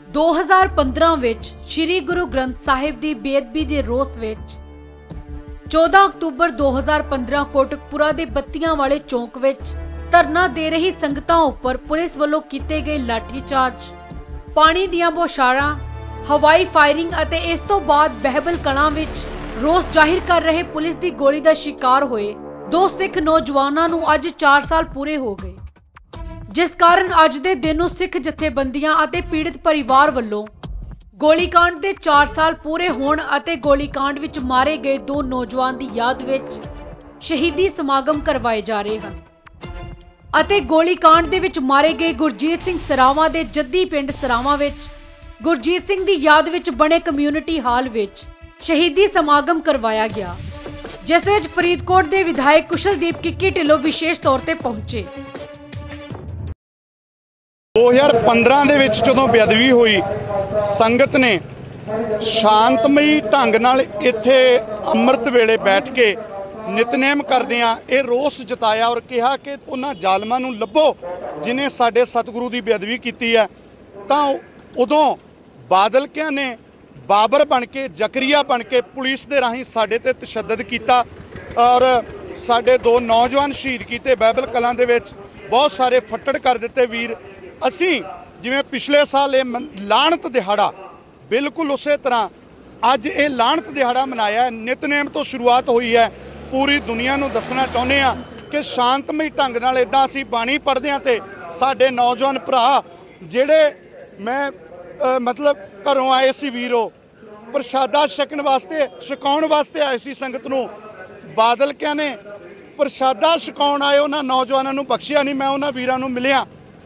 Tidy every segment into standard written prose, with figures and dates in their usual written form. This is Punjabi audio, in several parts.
2015 ਵਿੱਚ ਸ਼੍ਰੀ ਗੁਰੂ ਗ੍ਰੰਥ ਸਾਹਿਬ ਦੀ ਬੇਅਦਬੀ ਦੇ ਰੋਸ ਵਿੱਚ 14 ਅਕਤੂਬਰ 2015 ਕੋਟਕਪੂਰਾ ਦੇ ਬੱਤੀਆਂ ਵਾਲੇ ਚੌਂਕ ਵਿੱਚ ਧਰਨਾ ਦੇ ਰਹੀ ਸੰਗਤਾਂ ਉੱਪਰ ਪੁਲਿਸ ਵੱਲੋਂ ਕੀਤੇ ਗਏ ਲਾਠੀਚਾਰਜ, ਪਾਣੀ ਦੀਆਂ ਬੌਛਾਰਾਂ, ਹਵਾਈ ਫਾਇਰਿੰਗ ਅਤੇ ਇਸ ਤੋਂ ਬਾਅਦ ਬਹਿਬਲ ਕਲਾਂ ਵਿੱਚ ਰੋਸ ਜ਼ਾਹਿਰ ਕਰ ਰਹੇ ਪੁਲਿਸ ਦੀ ਗੋਲੀ ਦਾ ਸ਼ਿਕਾਰ ਹੋਏ 2 ਸਿੱਖ ਨੌਜਵਾਨਾਂ ਨੂੰ ਅੱਜ 4 ਸਾਲ ਪੂਰੇ ਹੋ ਗਏ, ਜਿਸ ਕਾਰਨ ਅੱਜ ਦੇ ਦਿਨ ਨੂੰ ਸਿੱਖ ਜਥੇਬੰਦੀਆਂ ਅਤੇ ਪੀੜਤ ਪਰਿਵਾਰ ਵੱਲੋਂ ਗੋਲੀकांड ਦੇ 4 ਸਾਲ ਪੂਰੇ ਹੋਣ ਅਤੇ ਗੋਲੀकांड ਵਿੱਚ ਮਾਰੇ ਗਏ 2 ਨੌਜਵਾਨ ਦੀ ਯਾਦ ਵਿੱਚ ਸ਼ਹੀਦੀ ਸਮਾਗਮ ਕਰਵਾਏ ਜਾ ਰਹੇ ਹਨ ਅਤੇ ਗੋਲੀकांड ਦੇ ਵਿੱਚ ਮਾਰੇ ਗਏ ਗੁਰਜੀਤ ਸਿੰਘ ਸਰਾਵਾਂ ਦੇ ਜੱਦੀ ਪਿੰਡ ਸਰਾਵਾਂ ਵਿੱਚ ਗੁਰਜੀਤ ਸਿੰਘ ਦੀ ਯਾਦ ਵਿੱਚ ਬਣੇ ਕਮਿਊਨਿਟੀ ਹਾਲ ਵਿੱਚ ਸ਼ਹੀਦੀ ਸਮਾਗਮ ਕਰਵਾਇਆ ਗਿਆ, ਜਿਸ ਵਿੱਚ ਫਰੀਦਕੋਟ ਦੇ ਵਿਧਾਇਕ ਕੁਸ਼ਲਦੀਪ ਕਿੱਕੀ ਢਿੱਲੋਂ ਵਿਸ਼ੇਸ਼ ਤੌਰ ਤੇ ਪਹੁੰਚੇ। 2015 ਦੇ ਵਿੱਚ ਜਦੋਂ ਬੇਅਦਬੀ ਹੋਈ, ਸੰਗਤ ਨੇ ਸ਼ਾਂਤਮਈ ਢੰਗ ਨਾਲ ਇੱਥੇ ਅੰਮ੍ਰਿਤ ਵੇਲੇ ਬੈਠ ਕੇ ਨਿਤਨੇਮ ਕਰਦਿਆਂ ਇਹ ਰੋਸ ਜਤਾਇਆ ਔਰ ਕਿਹਾ ਕਿ ਉਹਨਾਂ ਜ਼ਾਲਮਾਂ ਨੂੰ ਲੱਭੋ ਜਿਨ੍ਹਾਂ ਸਾਡੇ ਸਤਿਗੁਰੂ ਦੀ ਬੇਅਦਬੀ ਕੀਤੀ ਹੈ। ਤਾਂ ਉਦੋਂ ਬਾਦਲਕਿਆਂ ਨੇ ਬਾਬਰ ਬਣ ਕੇ, ਜ਼ਕਰੀਆ ਬਣ ਕੇ ਪੁਲਿਸ ਦੇ ਰਾਹੀਂ ਸਾਡੇ ਤੇ ਤਸ਼ੱਦਦ ਕੀਤਾ ਔਰ ਸਾਡੇ 2 ਨੌਜਵਾਨ ਸ਼ਹੀਦ ਕੀਤੇ। ਬਹਿਬਲ ਕਲਾਂ ਦੇ ਵਿੱਚ ਬਹੁਤ ਸਾਰੇ ਫੱਟੜ ਕਰ ਦਿੱਤੇ ਵੀਰ। ਅਸੀਂ ਜਿਵੇਂ ਪਿਛਲੇ ਸਾਲ ਇਹ ਲਾਹਨਤ ਦਿਹਾੜਾ ਬਿਲਕੁਲ ਉਸੇ ਤਰ੍ਹਾਂ ਅੱਜ ਇਹ ਲਾਹਨਤ ਦਿਹਾੜਾ ਮਨਾਇਆ ਹੈ। ਨਿਤਨੇਮ ਤੋਂ ਸ਼ੁਰੂਆਤ ਹੋਈ ਹੈ। ਪੂਰੀ ਦੁਨੀਆ ਨੂੰ ਦੱਸਣਾ ਚਾਹੁੰਦੇ ਹਾਂ ਕਿ ਸ਼ਾਂਤਮਈ ਢੰਗ ਨਾਲ ਇਦਾਂ ਅਸੀਂ ਬਾਣੀ ਪੜ੍ਹਦੇ ਹਾਂ ਤੇ ਸਾਡੇ ਨੌਜਵਾਨ ਭਰਾ ਜਿਹੜੇ ਮੈਂ ਮਤਲਬ ਘਰੋਂ ਆਏ ਸੀ ਵੀਰੋ, ਪ੍ਰਸ਼ਾਦਾ ਛਕਾਉਣ ਵਾਸਤੇ ਆਏ ਸੀ ਸੰਗਤ ਨੂੰ। ਬਾਦਲਕਿਆਂ ਨੇ ਪ੍ਰਸ਼ਾਦਾ ਛਕਾਉਣ ਆਏ ਉਹਨਾਂ ਨੌਜਵਾਨਾਂ ਨੂੰ ਬਖਸ਼ਿਆ ਨਹੀਂ। ਮੈਂ ਉਹਨਾਂ ਵੀਰਾਂ ਨੂੰ ਮਿਲਿਆ,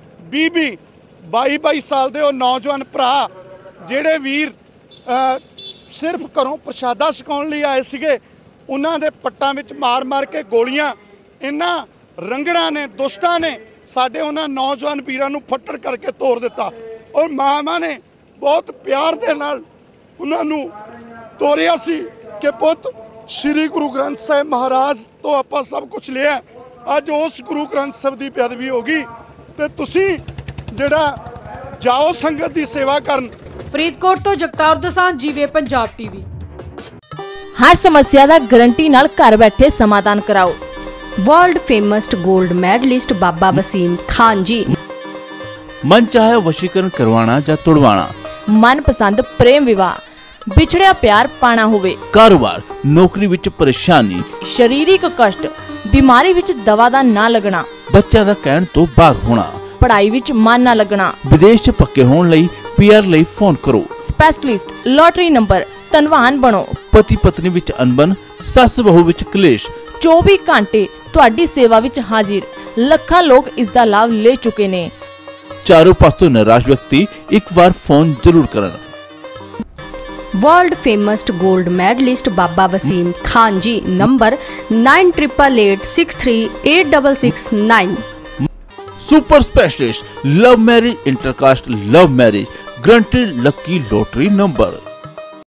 22 ਸਾਲ ਦੇ ਉਹ ਨੌਜਵਾਨ ਭਰਾ ਜਿਹੜੇ ਵੀਰ ਸਿਰਫ ਘਰੋਂ ਪ੍ਰਸ਼ਾਦਾ ਛਕਾਉਣ ਲਈ ਆਏ ਸੀਗੇ, ਉਹਨਾਂ ਦੇ ਪੱਟਾਂ ਵਿੱਚ ਮਾਰ ਕੇ ਗੋਲੀਆਂ ਇਹਨਾਂ ਰੰਗੜਾਂ ਨੇ, ਦੁਸ਼ਟਾਂ ਨੇ ਸਾਡੇ ਉਹਨਾਂ ਨੌਜਵਾਨ ਵੀਰਾਂ ਨੂੰ ਫੱਟੜ ਕਰਕੇ ਤੋੜ ਦਿੱਤਾ ਔਰ ਮਾਵਾਂ ਨੇ ਬਹੁਤ ਪਿਆਰ ਦੇ ਨਾਲ ਉਹਨਾਂ ਨੂੰ ਤੋਰਿਆ ਸੀ ਕਿ ਪੁੱਤ ਸ਼੍ਰੀ ਗੁਰੂ ਗ੍ਰੰਥ ਸਾਹਿਬ ਮਹਾਰਾਜ ਤੋਂ ਆਪਾਂ ਸਭ ਕੁਝ ਲਿਆ। ਅੱਜ ਉਸ ਗੁਰੂ ਗ੍ਰੰਥ ਸਾਹਿਬ ਦੀ ਬੇਅਦਬੀ ਹੋ ਗਈ ਤੇ ਤੁਸੀਂ ਜਿਹੜਾ ਜਾਓ ਸੰਗਤ ਦੀ ਸੇਵਾ ਕਰਨ। ਫਰੀਦਕੋਟ ਤੋਂ ਜਗਤਾਰ ਦੋਸਾਂਝ, ਜੀਵੇ ਪੰਜਾਬ ਟੀਵੀ। हर समस्या का गारंटी नाल घर बैठे समाधान कराओ। वर्ल्ड फेमस गोल्ड मेडलिस्ट बाबा वसीम खान जी। मन चाहे वशीकरण करवाना या तुड़वाना, मनपसंद प्रेम विवाह, बिछड़िया प्यार पाना होवे, कारोबार नौकरी विच परेशानी, शरीरिक कष्ट, बीमारी विच दवा दा ना लगना, बच्चा दा कहण तो बाहर होना, पढ़ाई विच मन ना लगना, विदेश च पक्के होण लई पीआर लई फोन करो। स्पेशलिस्ट लॉटरी नंबर, धनवान बनो। पति पत्नी विच अनबन, सस बहू विच क्लेश, 24 घंटे तुहाडी सेवा विच हाजिर। लखां लोग इसका लाभ ले चुके ने। चारों पासों निराश व्यक्ति एक बार फोन जरूर करन। वर्ल्ड फेमस गोल्ड मेडलिस्ट बाबा Wasim Khan ji. Number 9888638669। Super specialist love marriage, intercaste love marriage, guaranteed lucky lottery number.